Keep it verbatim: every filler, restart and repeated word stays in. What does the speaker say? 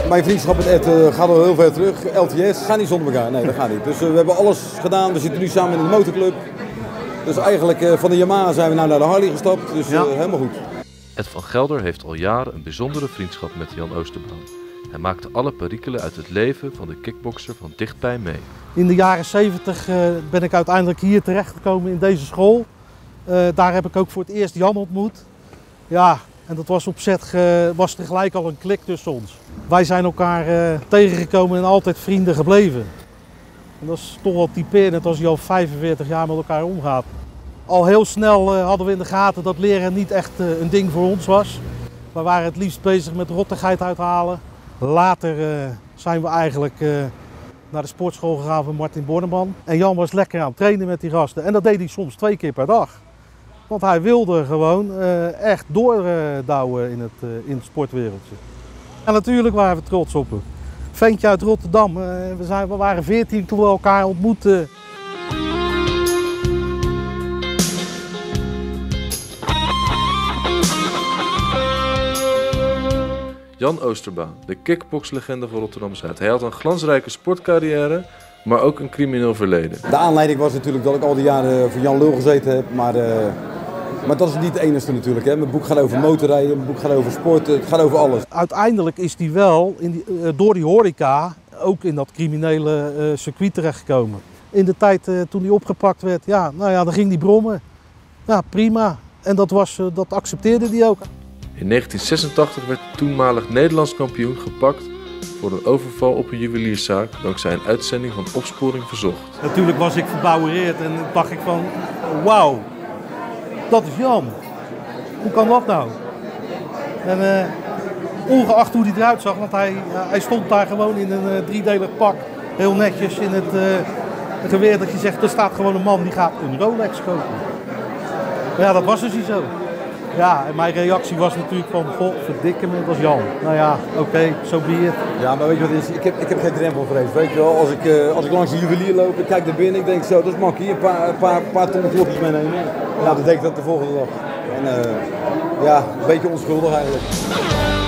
Mijn vriendschap met Ed uh, gaat al heel ver terug. L T S, gaat niet zonder elkaar. Nee, dat gaat niet. Dus uh, we hebben alles gedaan. We zitten nu samen in de motorclub. Dus eigenlijk uh, van de Yamaha zijn we nou naar de Harley gestapt. Dus uh, ja. helemaal goed. Ed van Gelder heeft al jaren een bijzondere vriendschap met Jan Oosterbaan. Hij maakte alle perikelen uit het leven van de kickbokser van dichtbij mee. In de jaren zeventig uh, ben ik uiteindelijk hier terechtgekomen in deze school. Uh, daar heb ik ook voor het eerst Jan ontmoet. Ja, en dat was opzet, uh, was er gelijk al een klik tussen ons. Wij zijn elkaar uh, tegengekomen en altijd vrienden gebleven. En dat is toch wel typerend als je al vijfenveertig jaar met elkaar omgaat. Al heel snel uh, hadden we in de gaten dat leren niet echt uh, een ding voor ons was. We waren het liefst bezig met rottigheid uithalen. Later uh, zijn we eigenlijk uh, naar de sportschool gegaan van Martin Borneman. En Jan was lekker aan het trainen met die gasten. En dat deed hij soms twee keer per dag. Want hij wilde gewoon uh, echt doordouwen uh, in, het, uh, in het sportwereldje. En natuurlijk waren we trots op hem. Ventje uit Rotterdam. Uh, we, zijn, we waren veertien toen we elkaar ontmoetten. Jan Oosterbaan, de kickboxlegende van Rotterdam-Zuid. Hij had een glansrijke sportcarrière, maar ook een crimineel verleden. De aanleiding was natuurlijk dat ik al die jaren voor Jan Lul gezeten heb, maar, uh, maar dat is niet het enige natuurlijk. Hè. Mijn boek gaat over motorrijden, mijn boek gaat over sport, het gaat over alles. Uiteindelijk is hij wel in die, uh, door die horeca ook in dat criminele uh, circuit terechtgekomen. In de tijd uh, toen hij opgepakt werd, ja, nou ja, dan ging hij brommen. Ja, prima. En dat, was, uh, dat accepteerde hij ook. In negentien zesentachtig werd toenmalig Nederlands kampioen gepakt voor een overval op een juwelierszaak dankzij een uitzending van Opsporing Verzocht. Natuurlijk was ik verbouwereerd en dacht ik van wauw, dat is Jan. Hoe kan dat nou? En uh, ongeacht hoe hij eruit zag, want hij, uh, hij stond daar gewoon in een uh, driedelig pak, heel netjes in het uh, geweer dat je zegt, er staat gewoon een man die gaat een Rolex kopen. Maar ja, dat was dus niet zo. Ja, en mijn reactie was natuurlijk van, god, verdikke me, dat is Jan. Nou ja, oké, okay, zo so be it. Ja, maar weet je wat het is? Ik heb, ik heb geen drempelvrees, weet je wel. Als ik, uh, als ik langs de juwelier loop, ik kijk naar binnen, ik denk zo, dat is makkie, een paar, een paar, paar ton klokjes meenemen. Nou, dan denk ik dat de volgende dag. En uh, ja, een beetje onschuldig eigenlijk.